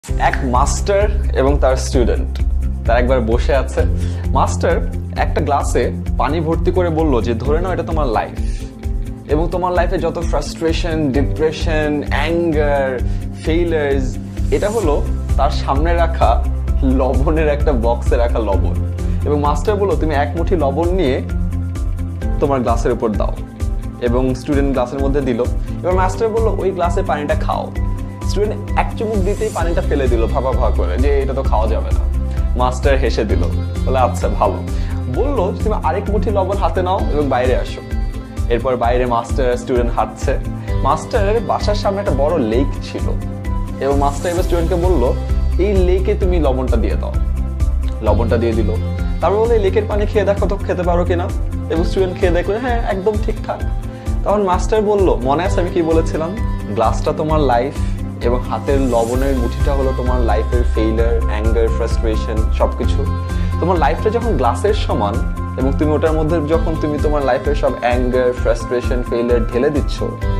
এক মাস্টার এবং তার স্টুডেন্ট তার একবার বসে আছে। মাস্টার একটা গ্লাসে পানি ভর্তি করে বলল যে ধরে নাও এটা তোমার লাইফ, এবং তোমার লাইফে যত ফ্রাস্ট্রেশন, ডিপ্রেশন, অ্যাঙ্গার, ফেইলার্স, এটা হলো তার সামনে রাখা লবণের একটা বক্সে রাখা লবণ। এবং মাস্টার বলল তুমি এক মুঠি লবণ নিয়ে তোমার গ্লাসের উপর দাও, এবং স্টুডেন্ট গ্লাসের মধ্যে দিল। এবার মাস্টার বলল ওই গ্লাসে পানিটা খাও। স্টুডেন্ট এক চুমুক দিতেই পানিটা ফেলে দিল ভাবা করে যে এটা তো খাওয়া যাবে না। মাস্টার হেসে দিল, বলে আচ্ছা ভালো। বললো তুমি আরেক মুঠি লবণ হাতে নাও এবং বাইরে আসো। এরপর বাইরে মাস্টার স্টুডেন্ট হাঁটছে। মাস্টারের বাসার সামনে একটা বড় লেক ছিল, এবং মাস্টার এবার স্টুডেন্টকে বললো এই লেকে তুমি লবণটা দিয়ে দাও। লবণটা দিয়ে দিল। তারপর বলে এই লেকের পানি খেয়ে দেখো তো খেতে পারো কিনা। এবং স্টুডেন্ট খেয়ে দেখলো হ্যাঁ একদম ঠিকঠাক। তখন মাস্টার বলল মনে আছে আমি কি বলেছিলাম, গ্লাসটা তোমার লাইফ এবং হাতের লবণের মুঠিটা হলো তোমার লাইফের ফেইলার, অ্যাঙ্গার, ফ্রাস্ট্রেশন সবকিছু। তোমার লাইফটা যখন গ্লাসের সমান এবং তুমি ওটার মধ্যে যখন তুমি তোমার লাইফের সব অ্যাঙ্গার, ফ্রাস্ট্রেশন, ফেইলার ঢেলে দিচ্ছ,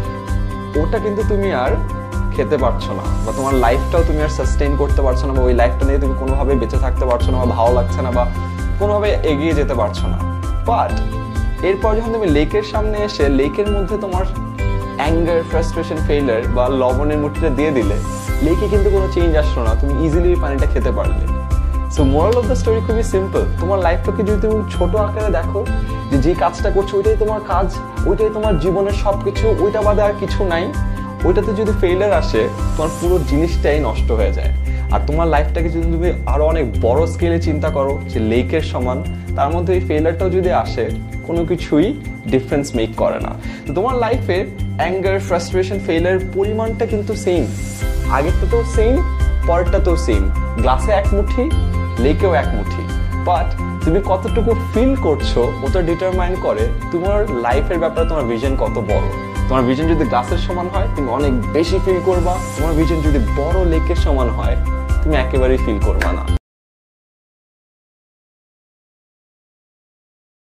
ওটা কিন্তু তুমি আর খেতে পারছো না, বা তোমার লাইফটাও তুমি আর সাস্টেইন করতে পারছো না, বা ওই লাইফটা নিয়ে তুমি কোনোভাবে বেঁচে থাকতে পারছো না, বা ভালো লাগছে না, বা কোনোভাবে এগিয়ে যেতে পারছো না। বাট এরপর যখন তুমি লেকের সামনে এসে লেকের মধ্যে তোমার অ্যাঙ্গার, ফ্রাস্ট্রেশন, ফেইলার বা লবণের মুঠিটা দিয়ে দিলে লেকে কিন্তু কোনো চেঞ্জ আসলো না, তুমি ইজিলি পানিটা খেতে পারলে। So moral of the story খুবই সিম্পল। তোমার লাইফটাকে যদি তুমি ছোট আকারে দেখো, যে কাজটা করছো ওইটাই তোমার কাজ, ওইটাই তোমার জীবনের সবকিছু, ওইটা বাদে আর কিছু নাই। ওইটাতে যদি ফেইলার আসে তোমার পুরো জিনিসটাই নষ্ট হয়ে যায়। আর তোমার লাইফটাকে যদি তুমি আরো অনেক বড় স্কেলে চিন্তা করো যে লেকের সমান, তার মধ্যে এই ফেইলারটাও যদি আসে কোনো কিছুই ডিফারেন্স মেক করে না। তো তোমার লাইফে অ্যাঙ্গার, ফ্রাস্ট্রেশন, ফেইলার পরিমাণটা কিন্তু সেম, আগেরটাতেও সেম, পরেরটাতেও সেম। গ্লাসে এক মুঠি, লেকেও এক মুঠি, বাট তুমি কতটুকু ফিল করছো ওটা ডিটারমাইন করে তোমার লাইফের ব্যাপারে তোমার ভিশন কত বড়। তোমার ভিশন যদি গ্লাসের সমান হয় তুমি অনেক বেশি ফিল করবা, তোমার ভিশন যদি বড় লেকের সমান হয় তুমি একেবারেই ফিল করবা না।